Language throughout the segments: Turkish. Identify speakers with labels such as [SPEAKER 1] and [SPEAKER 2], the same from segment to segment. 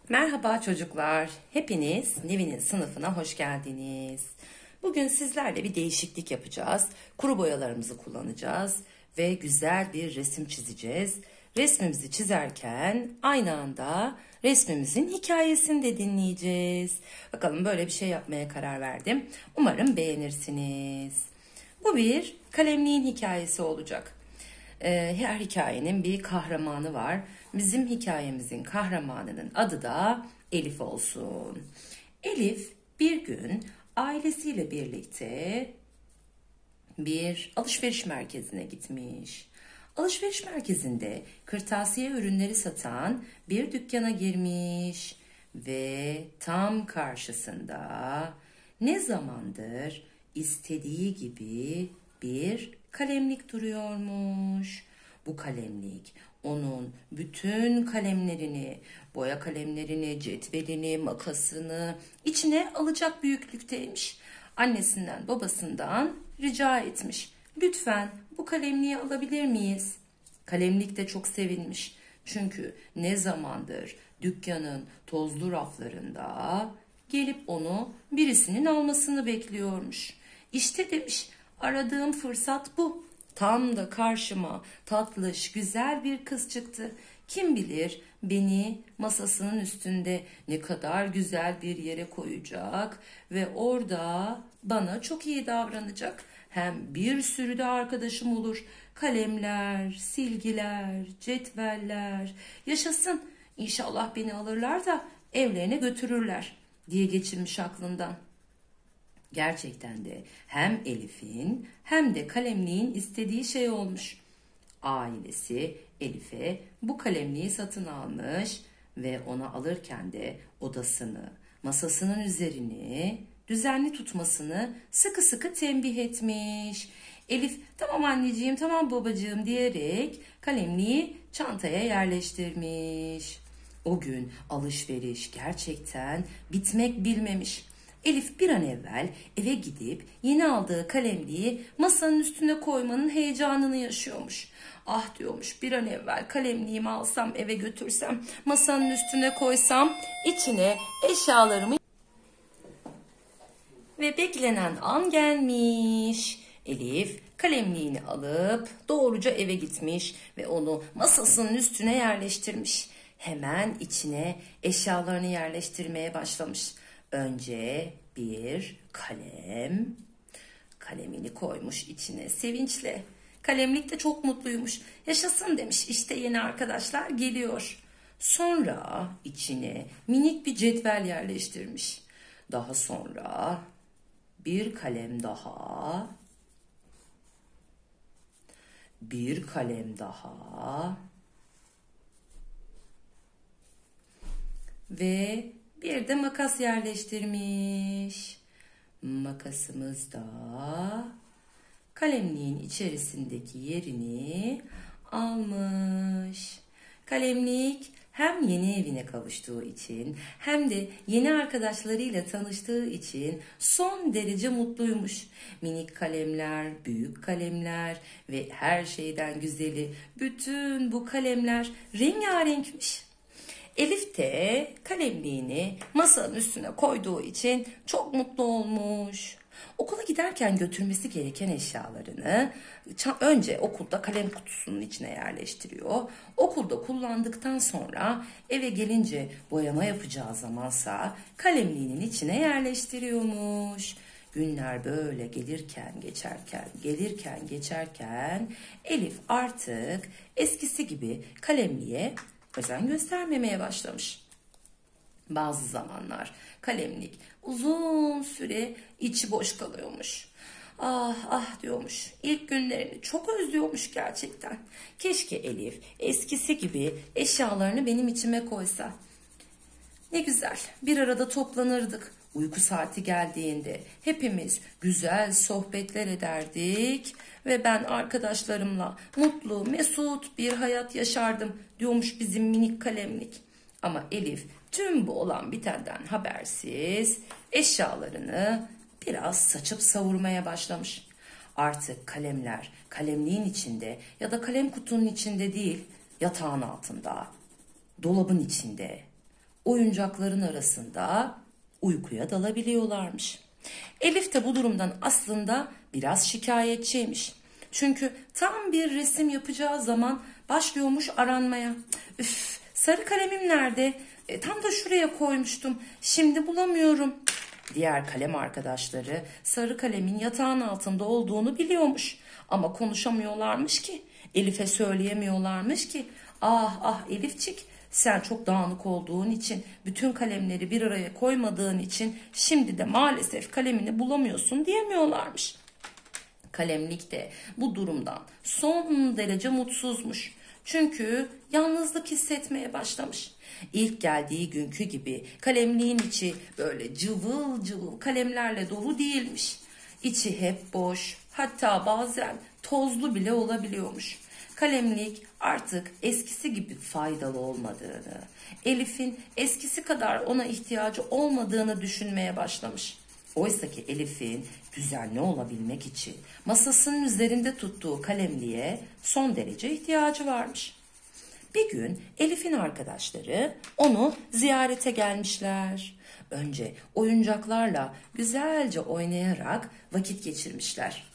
[SPEAKER 1] Merhaba çocuklar. Hepiniz Nevin'in sınıfına hoş geldiniz. Bugün sizlerle bir değişiklik yapacağız. Kuru boyalarımızı kullanacağız ve güzel bir resim çizeceğiz. Resmimizi çizerken aynı anda resmimizin hikayesini de dinleyeceğiz. Bakalım böyle bir şey yapmaya karar verdim. Umarım beğenirsiniz. Bu bir kalemliğin hikayesi olacak. Her hikayenin bir kahramanı var. Bizim hikayemizin kahramanının adı da Elif olsun. Elif bir gün ailesiyle birlikte bir alışveriş merkezine gitmiş. Alışveriş merkezinde kırtasiye ürünleri satan bir dükkana girmiş ve tam karşısında ne zamandır istediği gibi bir kalemlik duruyormuş. Bu kalemlik onun bütün kalemlerini, boya kalemlerini, cetvelini, makasını içine alacak büyüklükteymiş. Annesinden, babasından rica etmiş. Lütfen bu kalemliği alabilir miyiz? Kalemlik de çok sevinmiş. Çünkü ne zamandır dükkanın tozlu raflarında gelip onu birisinin almasını bekliyormuş. İşte demiş, aradığım fırsat bu. Tam da karşıma tatlış, güzel bir kız çıktı. Kim bilir beni masasının üstünde ne kadar güzel bir yere koyacak ve orada bana çok iyi davranacak. Hem bir sürü de arkadaşım olur. Kalemler, silgiler, cetveller. Yaşasın. İnşallah beni alırlar da evlerine götürürler diye geçirmiş aklından. Gerçekten de hem Elif'in hem de kalemliğin istediği şey olmuş. Ailesi Elif'e bu kalemliği satın almış ve ona alırken de odasını, masasının üzerini düzenli tutmasını sıkı sıkı tembih etmiş. Elif tamam anneciğim, tamam babacığım diyerek kalemliği çantaya yerleştirmiş. O gün alışveriş gerçekten bitmek bilmemiş. Elif bir an evvel eve gidip yeni aldığı kalemliği masanın üstüne koymanın heyecanını yaşıyormuş. Ah diyormuş, bir an evvel kalemliğimi alsam, eve götürsem, masanın üstüne koysam, içine eşyalarımı ve beklenen an gelmiş. Elif kalemliğini alıp doğruca eve gitmiş ve onu masasının üstüne yerleştirmiş. Hemen içine eşyalarını yerleştirmeye başlamış. Önce bir kalem, kalemini koymuş içine sevinçle. Kalemlik de çok mutluymuş. Yaşasın demiş, işte yeni arkadaşlar geliyor. Sonra içine minik bir cetvel yerleştirmiş. Daha sonra bir kalem daha, bir kalem daha ve bir de makas yerleştirmiş. Makasımız da kalemliğin içerisindeki yerini almış. Kalemlik hem yeni evine kavuştuğu için hem de yeni arkadaşlarıyla tanıştığı için son derece mutluymuş. Minik kalemler, büyük kalemler ve her şeyden güzeli bütün bu kalemler rengarenkmiş. Elif de kalemliğini masanın üstüne koyduğu için çok mutlu olmuş. Okula giderken götürmesi gereken eşyalarını önce okulda kalem kutusunun içine yerleştiriyor. Okulda kullandıktan sonra eve gelince boyama yapacağı zamansa kalemliğinin içine yerleştiriyormuş. Günler böyle gelirken geçerken Elif artık eskisi gibi kalemliğe özen göstermemeye başlamış. Bazı zamanlar kalemlik uzun süre içi boş kalıyormuş. Ah ah diyormuş. İlk günlerini çok özlüyormuş gerçekten. Keşke Elif eskisi gibi eşyalarını benim içime koysa. Ne güzel, bir arada toplanırdık. Uyku saati geldiğinde hepimiz güzel sohbetler ederdik ve ben arkadaşlarımla mutlu, mesut bir hayat yaşardım diyormuş bizim minik kalemlik. Ama Elif tüm bu olan bitenden habersiz eşyalarını biraz saçıp savurmaya başlamış. Artık kalemler kalemliğin içinde ya da kalem kutunun içinde değil, yatağın altında, dolabın içinde, oyuncakların arasında uykuya dalabiliyorlarmış. Elif de bu durumdan aslında biraz şikayetçiymiş. Çünkü tam bir resim yapacağı zaman başlıyormuş aranmaya. Üf, sarı kalemim nerede? Tam da şuraya koymuştum. Şimdi bulamıyorum. Diğer kalem arkadaşları sarı kalemin yatağın altında olduğunu biliyormuş. Ama konuşamıyorlarmış ki. Elif'e söyleyemiyorlarmış ki. Ah ah Elifçik, sen çok dağınık olduğun için, bütün kalemleri bir araya koymadığın için şimdi de maalesef kalemini bulamıyorsun diyemiyorlarmış. Kalemlik de bu durumdan son derece mutsuzmuş. Çünkü yalnızlık hissetmeye başlamış. İlk geldiği günkü gibi kalemliğin içi böyle cıvıl cıvıl kalemlerle dolu değilmiş. İçi hep boş, hatta bazen tozlu bile olabiliyormuş. Kalemlik artık eskisi gibi faydalı olmadığını, Elif'in eskisi kadar ona ihtiyacı olmadığını düşünmeye başlamış. Oysa ki Elif'in düzenli olabilmek için masasının üzerinde tuttuğu kalemliğe son derece ihtiyacı varmış. Bir gün Elif'in arkadaşları onu ziyarete gelmişler. Önce oyuncaklarla güzelce oynayarak vakit geçirmişler.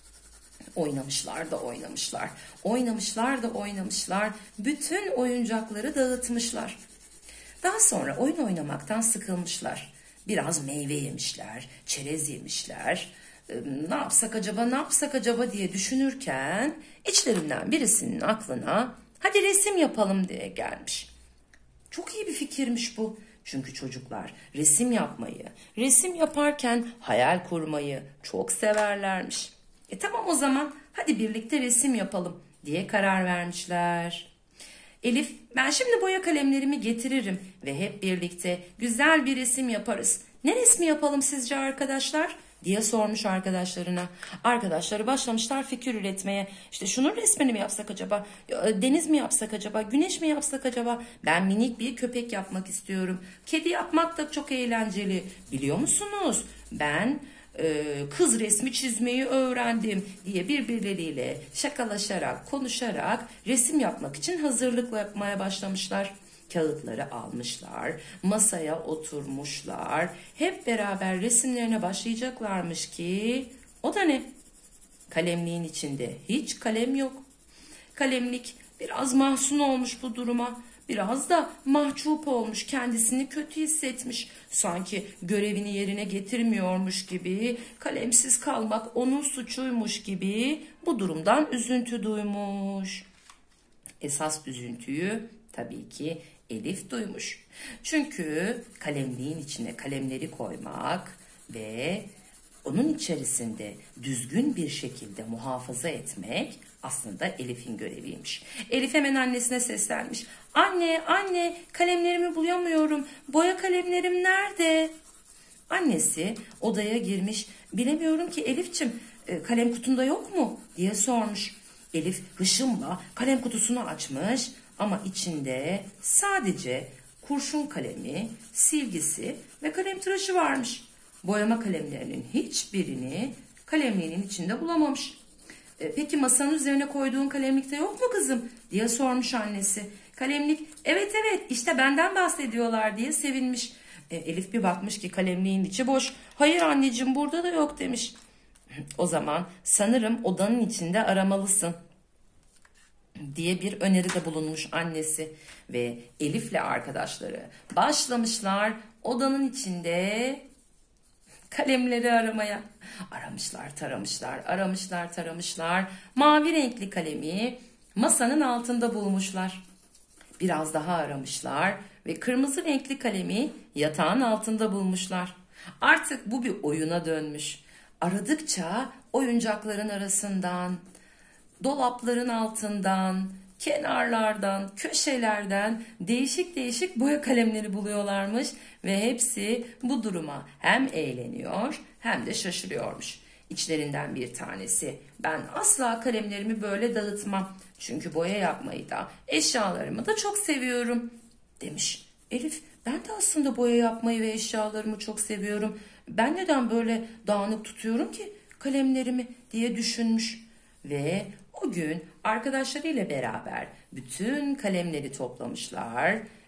[SPEAKER 1] Oynamışlar da oynamışlar, oynamışlar da oynamışlar, bütün oyuncakları dağıtmışlar. Daha sonra oyun oynamaktan sıkılmışlar. Biraz meyve yemişler, çerez yemişler. Ne yapsak acaba, ne yapsak acaba diye düşünürken içlerinden birisinin aklına hadi resim yapalım diye gelmiş. Çok iyi bir fikirmiş bu. Çünkü çocuklar resim yapmayı, resim yaparken hayal kurmayı çok severlermiş. Tamam o zaman hadi birlikte resim yapalım diye karar vermişler. Elif, ben şimdi boya kalemlerimi getiririm ve hep birlikte güzel bir resim yaparız. Ne resmi yapalım sizce arkadaşlar? Diye sormuş arkadaşlarına. Arkadaşları başlamışlar fikir üretmeye. İşte şunun resmini mi yapsak acaba? Deniz mi yapsak acaba? Güneş mi yapsak acaba? Ben minik bir köpek yapmak istiyorum. Kedi yapmak da çok eğlenceli. Biliyor musunuz? Ben kız resmi çizmeyi öğrendim diye birbirleriyle şakalaşarak, konuşarak resim yapmak için hazırlık yapmaya başlamışlar. Kağıtları almışlar, masaya oturmuşlar, hep beraber resimlerine başlayacaklarmış ki o da ne? Kalemliğin içinde hiç kalem yok. Kalemlik biraz mahzun olmuş bu duruma. Biraz da mahcup olmuş, kendisini kötü hissetmiş. Sanki görevini yerine getirmiyormuş gibi, kalemsiz kalmak onun suçuymuş gibi bu durumdan üzüntü duymuş. Esas üzüntüyü tabii ki Elif duymuş. Çünkü kalemliğin içine kalemleri koymak ve onun içerisinde düzgün bir şekilde muhafaza etmek aslında Elif'in göreviymiş. Elif hemen annesine seslenmiş. Anne, anne, kalemlerimi bulamıyorum. Boya kalemlerim nerede? Annesi odaya girmiş. Bilemiyorum ki Elif'cim, kalem kutunda yok mu diye sormuş. Elif hışımla kalem kutusunu açmış ama içinde sadece kurşun kalemi, silgisi ve kalem tıraşı varmış. Boyama kalemlerinin hiçbirini kalemliğinin içinde bulamamış. Peki masanın üzerine koyduğun kalemlikte yok mu kızım diye sormuş annesi. Kalemlik evet evet işte benden bahsediyorlar diye sevinmiş. Elif bir bakmış ki kalemliğin içi boş. Hayır anneciğim burada da yok demiş. O zaman sanırım odanın içinde aramalısın diye bir öneride bulunmuş annesi. Ve Elif'le arkadaşları başlamışlar odanın içinde kalemleri aramaya. Aramışlar, taramışlar, aramışlar, taramışlar. Mavi renkli kalemi masanın altında bulmuşlar. Biraz daha aramışlar ve kırmızı renkli kalemi yatağın altında bulmuşlar. Artık bu bir oyuna dönmüş. Aradıkça oyuncakların arasından, dolapların altından, kenarlardan, köşelerden değişik değişik boya kalemleri buluyorlarmış ve hepsi bu duruma hem eğleniyor hem de şaşırıyormuş. İçlerinden bir tanesi ben asla kalemlerimi böyle dağıtmam çünkü boya yapmayı da eşyalarımı da çok seviyorum demiş. Elif ben de aslında boya yapmayı ve eşyalarımı çok seviyorum. Ben neden böyle dağınık tutuyorum ki kalemlerimi diye düşünmüş. Ve o gün arkadaşlarıyla beraber bütün kalemleri toplamışlar,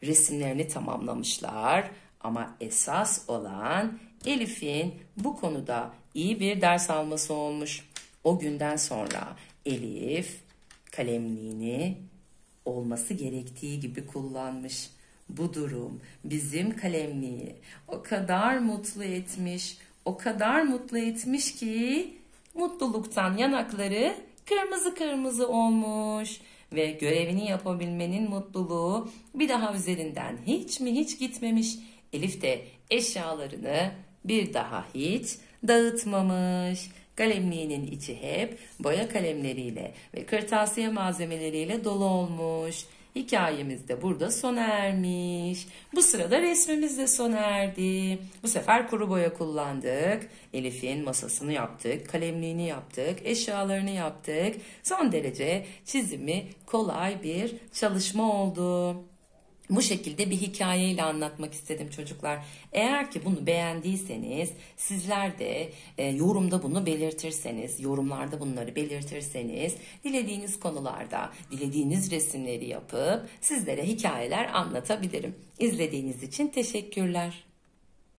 [SPEAKER 1] resimlerini tamamlamışlar. Ama esas olan Elif'in bu konuda iyi bir ders alması olmuş. O günden sonra Elif kalemliğini olması gerektiği gibi kullanmış. Bu durum bizim kalemliği o kadar mutlu etmiş, o kadar mutlu etmiş ki mutluluktan yanakları kırmızı kırmızı olmuş ve görevini yapabilmenin mutluluğu bir daha üzerinden hiç mi hiç gitmemiş. Elif de eşyalarını bir daha hiç dağıtmamış. Kalemliğinin içi hep boya kalemleriyle ve kırtasiye malzemeleriyle dolu olmuş. Hikayemiz de burada sona ermiş. Bu sırada resmimiz de sona erdi. Bu sefer kuru boya kullandık. Elif'in masasını yaptık, kalemliğini yaptık, eşyalarını yaptık. Son derece çizimi kolay bir çalışma oldu. Bu şekilde bir hikayeyle anlatmak istedim çocuklar. Eğer ki bunu beğendiyseniz sizler de yorumda bunu belirtirseniz, yorumlarda bunları belirtirseniz dilediğiniz konularda dilediğiniz resimleri yapıp sizlere hikayeler anlatabilirim. İzlediğiniz için teşekkürler.